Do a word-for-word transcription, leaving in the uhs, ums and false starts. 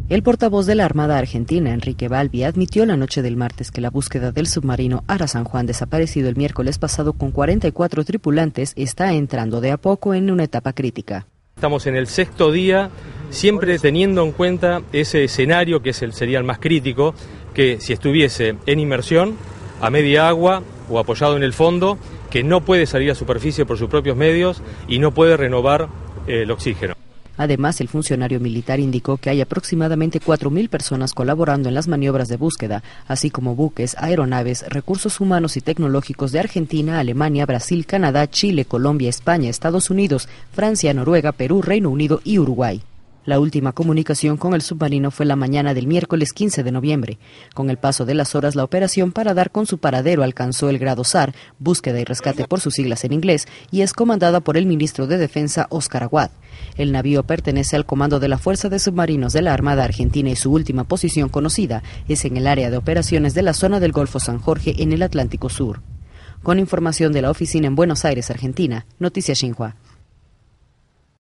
El portavoz de la Armada Argentina, Enrique Balbi, admitió la noche del martes que la búsqueda del submarino Ara San Juan, desaparecido el miércoles pasado con cuarenta y cuatro tripulantes, está entrando de a poco en una etapa crítica. Estamos en el sexto día, siempre teniendo en cuenta ese escenario que es el, sería el más crítico, que si estuviese en inmersión, a media agua o apoyado en el fondo, que no puede salir a superficie por sus propios medios y no puede renovar eh, el oxígeno. Además, el funcionario militar indicó que hay aproximadamente cuatro mil personas colaborando en las maniobras de búsqueda, así como buques, aeronaves, recursos humanos y tecnológicos de Argentina, Alemania, Brasil, Canadá, Chile, Colombia, España, Estados Unidos, Francia, Noruega, Perú, Reino Unido y Uruguay. La última comunicación con el submarino fue la mañana del miércoles quince de noviembre. Con el paso de las horas, la operación para dar con su paradero alcanzó el grado S A R, búsqueda y rescate por sus siglas en inglés, y es comandada por el ministro de Defensa, Óscar Aguad. El navío pertenece al comando de la Fuerza de Submarinos de la Armada Argentina y su última posición conocida es en el área de operaciones de la zona del Golfo San Jorge en el Atlántico Sur. Con información de la oficina en Buenos Aires, Argentina, Noticias Xinhua.